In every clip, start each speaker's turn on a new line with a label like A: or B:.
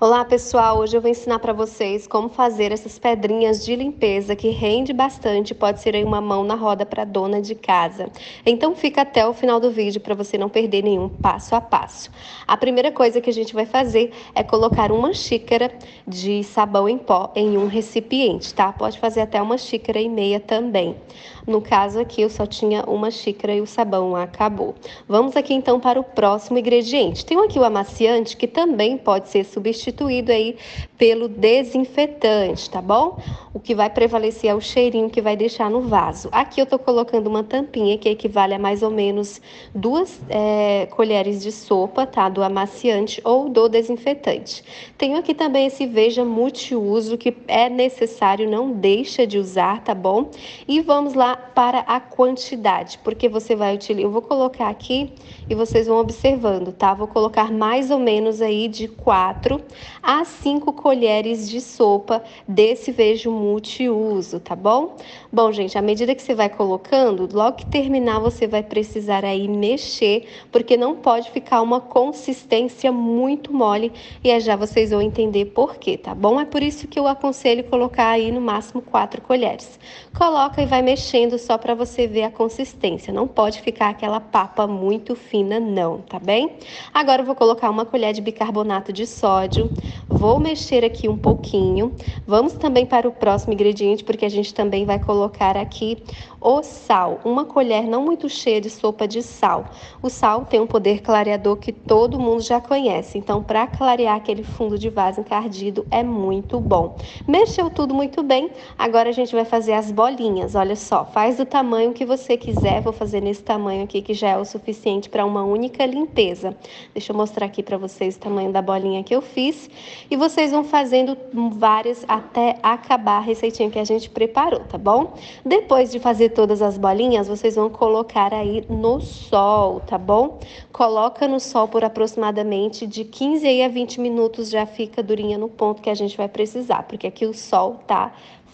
A: Olá pessoal, hoje eu vou ensinar para vocês como fazer essas pedrinhas de limpeza que rende bastante, pode ser aí uma mão na roda para dona de casa. Então fica até o final do vídeo para você não perder nenhum passo a passo. A primeira coisa que a gente vai fazer é colocar uma xícara de sabão em pó em um recipiente, tá? Pode fazer até uma xícara e meia também. No caso aqui eu só tinha uma xícara e o sabão acabou. Vamos aqui então para o próximo ingrediente. Tenho aqui o amaciante que também pode ser substituído aí pelo desinfetante, tá bom? O que vai prevalecer é o cheirinho que vai deixar no vaso. Aqui eu tô colocando uma tampinha que equivale a mais ou menos 2 colheres de sopa, tá? Do amaciante ou do desinfetante. Tenho aqui também esse Veja multiuso que é necessário, não deixa de usar, tá bom? E vamos lá para a quantidade, porque você vai utilizar, eu vou colocar aqui e vocês vão observando, tá? Vou colocar mais ou menos aí de 4 a 5 colheres de sopa desse Veja multiuso, tá bom? Bom, gente, à medida que você vai colocando, logo que terminar você vai precisar aí mexer, porque não pode ficar uma consistência muito mole e aí já vocês vão entender por quê, tá bom? É por isso que eu aconselho colocar aí no máximo 4 colheres. Coloca e vai mexendo só para você ver a consistência, não pode ficar aquela papa muito fina não, tá bem? Agora eu vou colocar uma colher de bicarbonato de sódio, vou mexer aqui um pouquinho, vamos também para o próximo ingrediente, porque a gente também vai colocar aqui o sal, uma colher não muito cheia de sopa de sal. O sal tem um poder clareador que todo mundo já conhece, então para clarear aquele fundo de vaso encardido é muito bom. Mexeu tudo muito bem, agora a gente vai fazer as bolinhas, olha só, faz do tamanho que você quiser, vou fazer nesse tamanho aqui que já é o suficiente para uma única limpeza. Deixa eu mostrar aqui para vocês o tamanho da bolinha que eu fiz e vocês vão fazendo várias até acabar a receitinha que a gente preparou, tá bom? Depois de fazer todas as bolinhas, vocês vão colocar aí no sol, tá bom? Coloca no sol por aproximadamente de 15 aí a 20 minutos, já fica durinha no ponto que a gente vai precisar, porque aqui o sol tá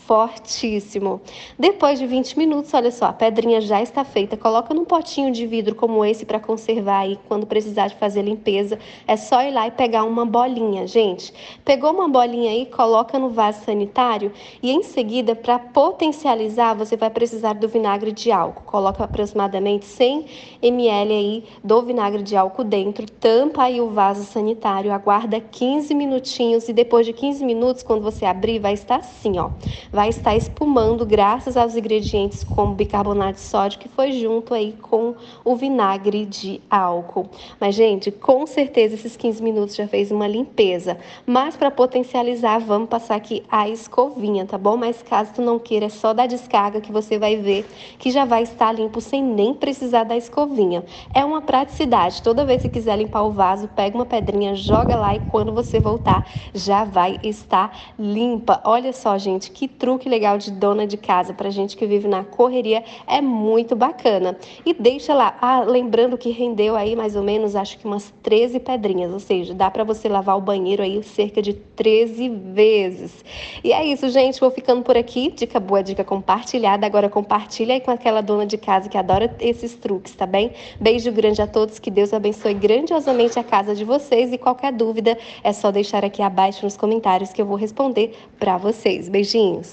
A: fortíssimo. Depois de 20 minutos, olha só, a pedrinha já está feita. Coloca num potinho de vidro como esse para conservar aí quando precisar de fazer limpeza. É só ir lá e pegar uma bolinha, gente. Pegou uma bolinha aí, coloca no vaso sanitário e em seguida, para potencializar, você vai precisar do vinagre de álcool. Coloca aproximadamente 100 ml aí do vinagre de álcool dentro, tampa aí o vaso sanitário, aguarda 15 minutinhos e depois de 15 minutos, quando você abrir, vai estar assim, ó. Vai estar espumando graças aos ingredientes como bicarbonato de sódio que foi junto aí com o vinagre de álcool. Mas, gente, com certeza esses 15 minutos já fez uma limpeza. Mas para potencializar, vamos passar aqui a escovinha, tá bom? Mas caso tu não queira, é só dar descarga que você vai ver que já vai estar limpo sem nem precisar da escovinha. É uma praticidade. Toda vez que quiser limpar o vaso, pega uma pedrinha, joga lá e quando você voltar, já vai estar limpa. Olha só, gente, que truque legal de dona de casa pra gente que vive na correria, é muito bacana. E deixa lá, lembrando que rendeu aí mais ou menos, acho que umas 13 pedrinhas, ou seja, dá pra você lavar o banheiro aí cerca de 13 vezes. E é isso, gente, vou ficando por aqui, dica boa, dica compartilhada, agora compartilha aí com aquela dona de casa que adora esses truques, tá bem? Beijo grande a todos, que Deus abençoe grandiosamente a casa de vocês e qualquer dúvida é só deixar aqui abaixo nos comentários que eu vou responder pra vocês. Beijinhos!